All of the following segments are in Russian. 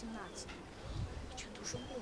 18. Что-то уже было.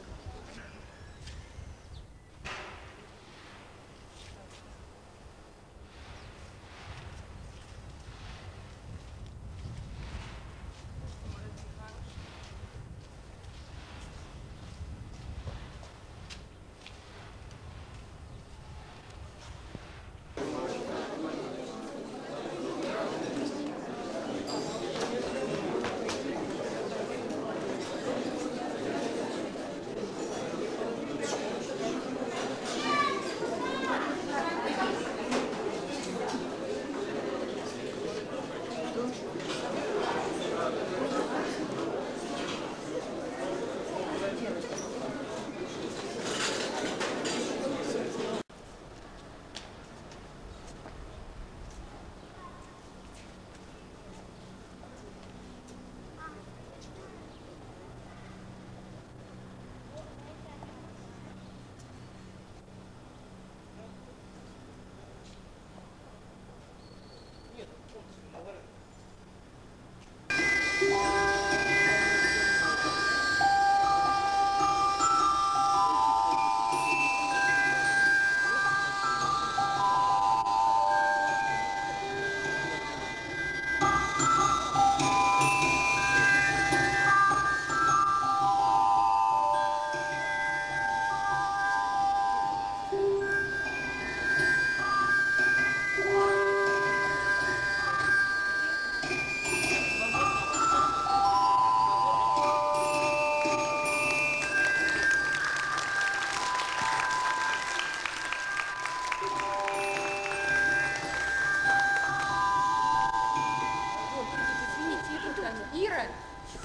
Ира!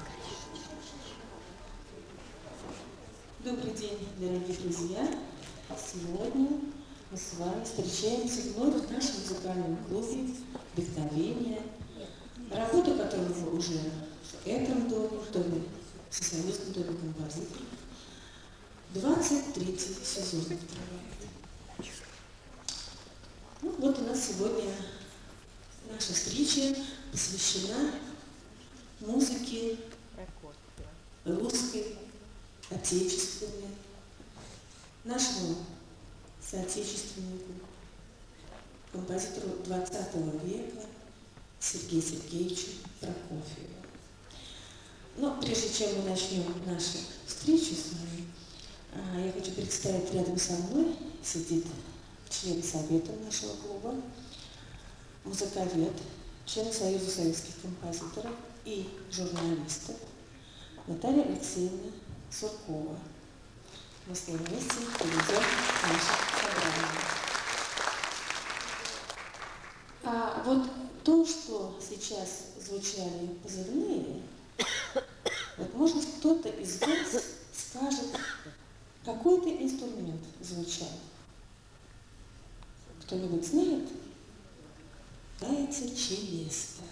Добрый день, дорогие друзья! Сегодня мы с вами встречаемся вновь в нашем музыкальном клубе «Вдохновение», работа которого уже в этом доме, в доме, в Всесоюзном доме композиторов, 23-й сезон открывает. Ну, вот у нас сегодня наша встреча посвящена музыке русской, отечественной, нашему соотечественнику, композитору 20 века Сергею Сергеевичу Прокофьеву. Но прежде чем мы начнем нашу встречу с вами, я хочу представить, рядом со мной сидит член совета нашего клуба, музыковед, член Союза советских композиторов и журналистов Наталья Алексеевна Суркова. Мы с ней вместе проведем наше собрание. Вот то, что сейчас звучали позывные, вот может кто-то из вас скажет, какой-то инструмент звучал. Кто-нибудь знает? Знаете, челеста.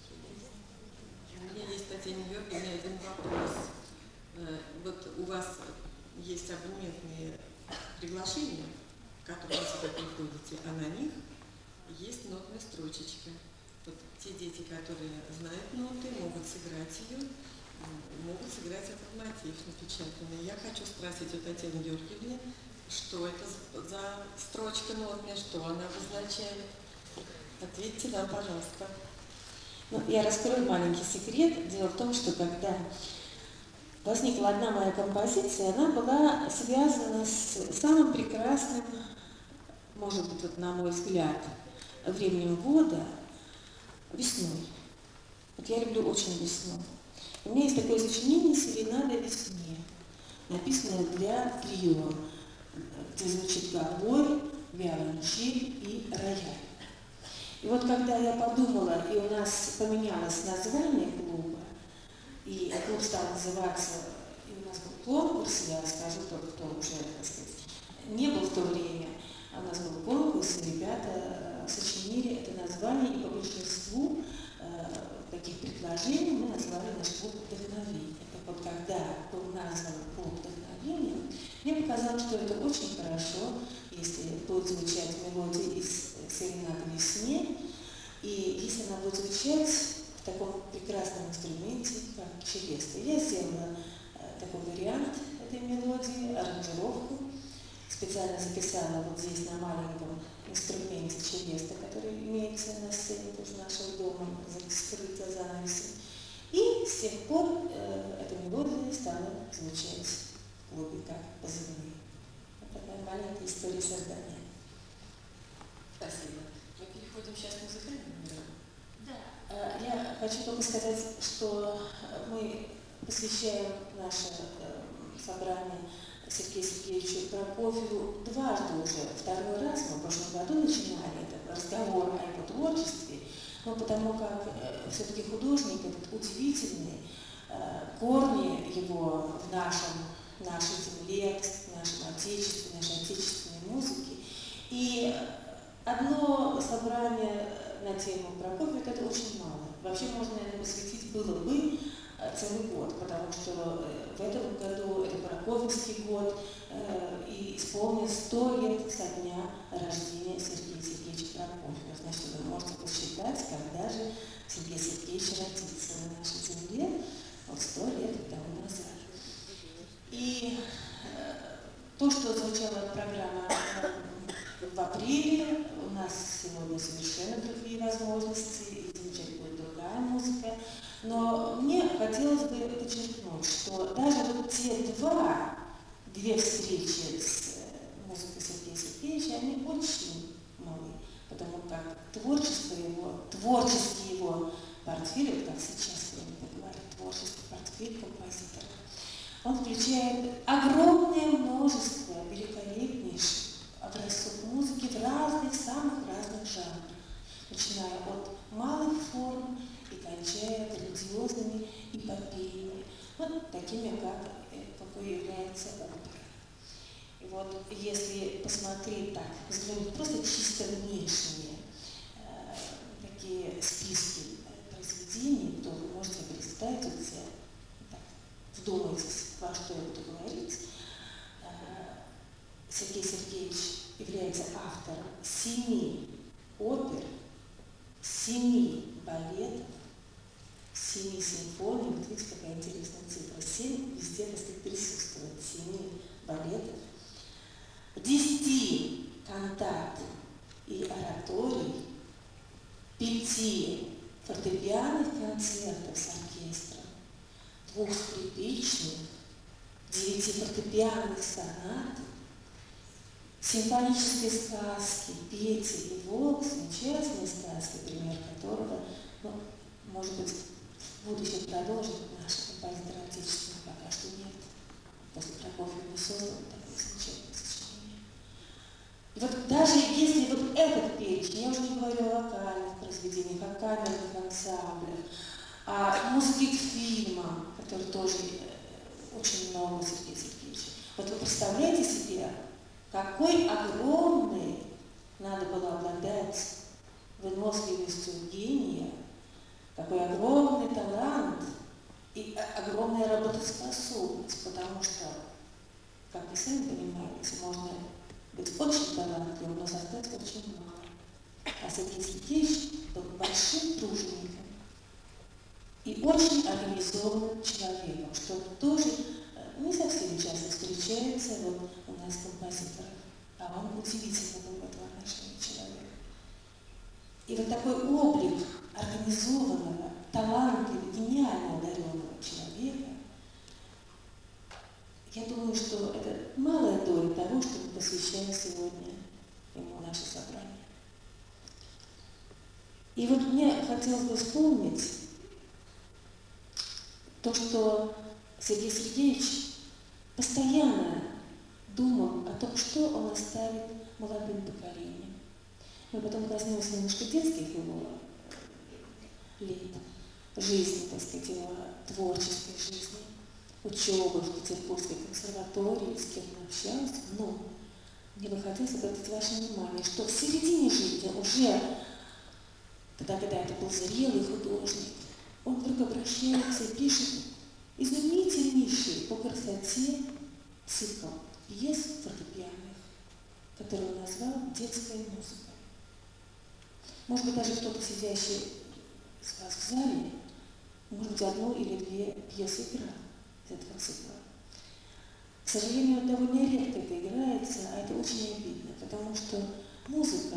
У меня есть, Татьяна Георгиевна, один вопрос. Вот у вас есть абонементные приглашения, к которым вы всегда приходите, а на них есть нотная строчечка. Вот те дети, которые знают ноты, могут сыграть ее, могут сыграть этот мотив напечатанный. Я хочу спросить у Татьяны Георгиевны, что это за строчка нотная, что она обозначает. Ответьте нам, пожалуйста. Ну, я раскрою маленький секрет. Дело в том, что когда возникла одна моя композиция, она была связана с самым прекрасным, может быть, вот на мой взгляд, временем года, весной. Вот я люблю очень весну. У меня есть такое сочинение «Серенада весне», написанное для трио, где звучит гобой, виолончель и рояль. И вот когда я подумала, и у нас поменялось название клуба, и клуб стал называться, и у нас был конкурс, я скажу тот, кто уже, так сказать, не был в то время, а у нас был конкурс, и ребята сочинили это название, и по большинству таких предложений мы назвали наш клуб «Вдохновение». Так вот, когда был назван клуб «Вдохновение», мне показалось, что это очень хорошо, если будет звучать мелодия из «Серенады весне», и если она будет звучать в таком прекрасном инструменте, как челеста. Я сделала такой вариант этой мелодии, аранжировку. Специально записала вот здесь на маленьком инструменте челеста, который имеется на сцене тоже нашего дома, скрыто занавесом. И с тех пор эта мелодия стала звучать в клубе как позывные. Вот такая маленькая история создания. Спасибо. Мы переходим сейчас к музыкальному миру. Да. Я хочу только сказать, что мы посвящаем наше собрание Сергею Сергеевичу Прокофьеву дважды уже. Второй раз мы в прошлом году начинали этот разговор о его творчестве, но потому как все-таки художник этот удивительный, корни его в нашей земле, в нашем отечестве, нашей отечественной музыке. И одно собрание на тему Прокофьева это очень мало. Вообще можно, наверное, посвятить было бы целый год, потому что в этом году это Прокофьевский год, и исполнилось 100 лет со дня рождения Сергея Сергеевича Прокофьева. Значит, вы можете посчитать, когда же Сергей Сергеевич родился на нашей земле, вот 100 лет тому назад. И то, что звучала программа в апреле, у нас сегодня совершенно другие возможности, и звучать будет другая музыка. Но мне хотелось бы подчеркнуть, что даже вот те две встречи с музыкой Сергея Сергеевича, они очень малы, потому как творческий его портфель, вот как сейчас принято говорить, творческий портфель композитора, он включает огромное множество великолепнейших образцов музыки в самых разных жанрах, начиная от малых форм и кончая религиозными эпопеями, вот такими, какой является опера. И вот если посмотреть так, взглянуть просто чисто внешние такие списки произведений, то вы можете представить вот себе, так, вдумайтесь, во что я буду говорить. Сергей Сергеевич является автором 7 опер, 7 балетов, 7 симфоний. Вот видите, какая интересная цифра. 7 везде, так сказать, присутствует. 7 балетов, 10 кантат и ораторий, 5 фортепианных концертов с оркестром, 2 скрипичных, 9 фортепианных сонат, симфонические сказки «Петя и Волк», замечательные сказки, пример которого, может быть, в будущем продолжит наш композитор отечественный, пока что нет. После Прокофьева не создал такое замечательное сочинение. И вот даже если вот этот перечень, я уже не говорю о вокальных произведениях, о камерных ансамблях, о музыке к фильмам, которые тоже очень много Сергея Сергеевича. Вот вы представляете себе, какой огромной надо было обладать выносливостью гения, какой огромный талант и огромная работоспособность, потому что, как вы сами понимаете, можно быть очень талантливым, но создать очень мало. А Сергей Сергеевич был большим тружеником и очень организованным человеком, что тоже не совсем часто встречается вот у нас композиторов, а он удивительно был в этом отношении человек. И вот такой облик организованного, талантливого, гениально одаренного человека, я думаю, что это малая доля того, что мы посвящаем сегодня ему наше собрание. И вот мне хотелось бы вспомнить то, что Сергей Сергеевич постоянно думал о том, что он оставит молодым поколениям. Мы потом коснемся немножко детских его лет, жизни, так сказать, его творческой жизни, учебы в Петербургской консерватории, с кем он общался. Но мне бы хотелось обратить ваше внимание, что в середине жизни, уже когда это был зрелый художник, он вдруг обращается и пишет изумительнейший по красоте цикл пьес фортепианных, который он назвал «Детская музыка». Может быть, даже кто-то, сидящий с вас в зале, может быть, 1 или 2 пьесы играл из этого цикла. сожалению, довольно редко это играется, а это очень обидно, потому что музыка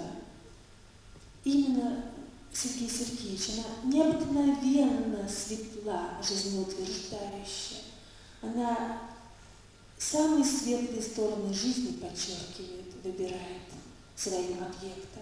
именно Сергея Сергеевича, она необыкновенно светла, жизнеутверждающая. Она самые светлые стороны жизни подчеркивает, выбирает своим объектом.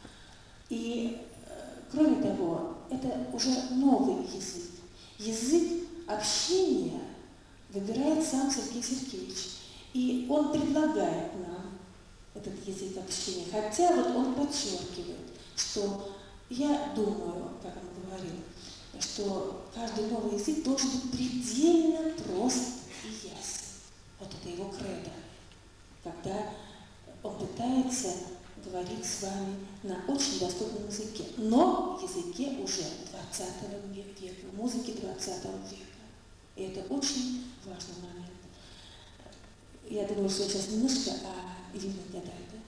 И, кроме того, это уже новый язык. Язык общения выбирает сам Сергей Сергеевич. И он предлагает нам этот язык общения. Хотя вот он подчеркивает, что я думаю, как он говорил, что каждый новый язык должен быть предельно прост и ясен. Вот это его кредо, когда он пытается говорить с вами на очень доступном языке, но языке уже 20 века, музыки 20 века. И это очень важный момент. Я думаю, что сейчас немножко о Ирине Гадай, да?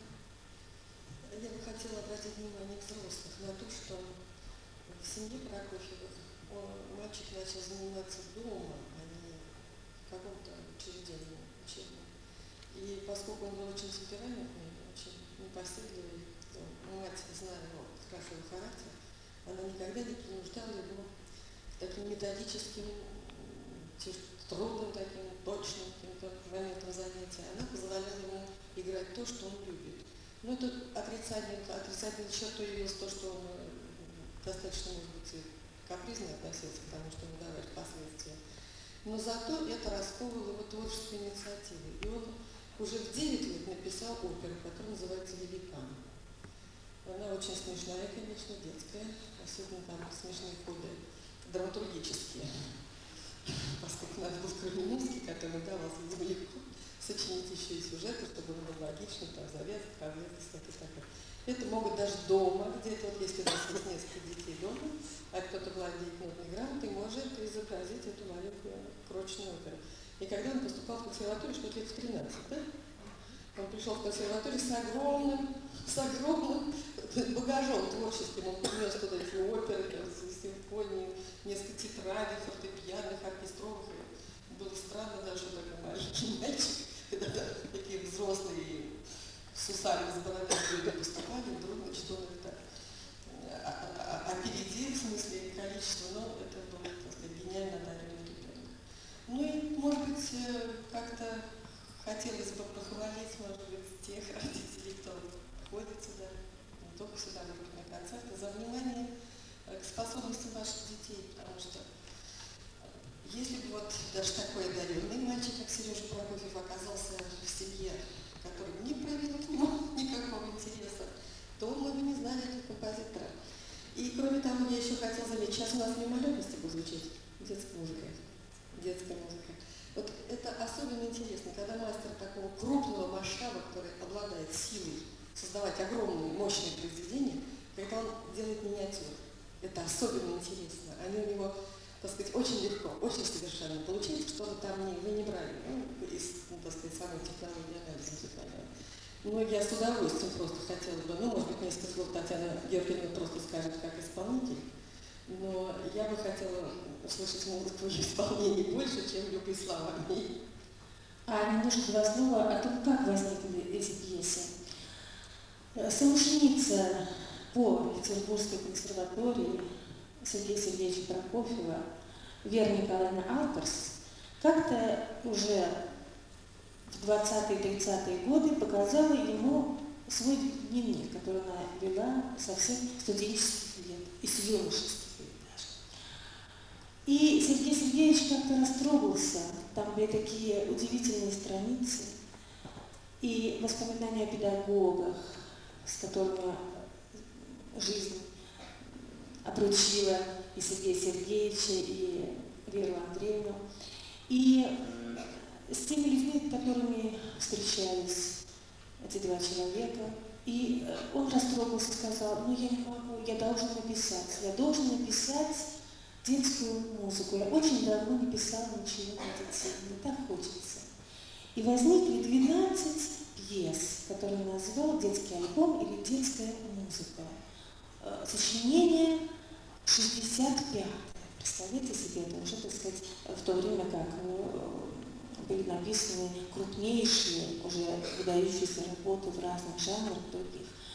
Я бы хотела обратить внимание взрослых на то, что в семье Прокофьевых мальчик начал заниматься дома, а не в каком-то учреждении учебном. И поскольку он был очень темпераментный, очень непоседливый, то мать, зная его хорошо характер, она никогда не принуждала его к таким методическим, трудным, таким точным каким-то моментам занятия. Она позволяла ему играть то, что он любит. Но это отрицательной чертой явилось то, что он достаточно, может быть, капризно относился к тому, что ему давали впоследствии. Но зато это расковывало его творческую инициативу. И он уже в 9 лет написал оперу, которая называется «Великан». Она очень смешная, конечно, детская, особенно там смешные ходы драматургические, поскольку надо был Кремлевский, который давался видимо легко сочинить еще и сюжеты, чтобы он был логичным, там завязка, обвязка, всякое такое. Это могут даже дома, где-то, вот если у нас есть несколько детей дома, а кто-то владеет нотной грамотой, может изобразить эту маленькую крочную оперу. И когда он поступал в консерваторию, что-то лет в 13, да? Он пришел в консерваторию с огромным багажом творческим. Он принес туда эти оперы, симфонии, несколько тетрадей, фортепианных, оркестровых. Было странно даже, что такой маленький мальчик, когда такие взрослые с усами, с бородами люди поступали, вдруг, значит, он это опередил, в смысле количество, но это был, так сказать, гениально одаренный ребенок. Ну и, может быть, как-то хотелось бы похвалить, может быть, тех родителей, кто ходит сюда, не только сюда, но и на концерты, за внимание к способностям ваших детей, потому что если бы вот даже такой одаренный мальчик, как Сережа Прокофьев, оказался в семье, который не проявил к нему никакого интереса, то мы бы не знали этого композитора. И кроме того, я еще хотела заметить, сейчас у нас мимолетности будут звучать детская музыка. Детская музыка. Вот это особенно интересно, когда мастер такого крупного масштаба, который обладает силой создавать огромные, мощные произведения, когда он делает миниатюры. Это особенно интересно. Они у него, так сказать, очень легко, очень совершенно получается, что там вы не брали, из, так сказать, самой технологии анализа музыкального. Ну, я с удовольствием просто хотела бы, может быть, несколько слов Татьяна Георгиевна просто скажет как исполнитель, но я бы хотела услышать музыку в исполнении больше, чем любые слова. А немножко два слова о том, как возникли эти пьесы. Соученица по Петербургской консерватории Сергея Сергеевича Прокофьева Вера Николаевна Алперс как-то уже в 20-30-е годы показала ему свой дневник, который она вела совсем студенческих лет, и с юношеских лет даже. И Сергей Сергеевич как-то растрогался, там были такие удивительные страницы, и воспоминания о педагогах, с которыми жизнь обручила и Сергея Сергеевича, и Веру Андреевну. И с теми людьми, которыми встречались эти два человека. И он растрогался, сказал, я не могу, я должен написать детскую музыку. Я очень давно не писал ничего для детей, мне так хочется. И возникли 12 пьес, которые он назвал «Детский альбом» или «Детская музыка». Сочинение 65-е. Представляете себе, это уже, так сказать, в то время как были написаны крупнейшие, уже выдающиеся работы в разных жанрах других.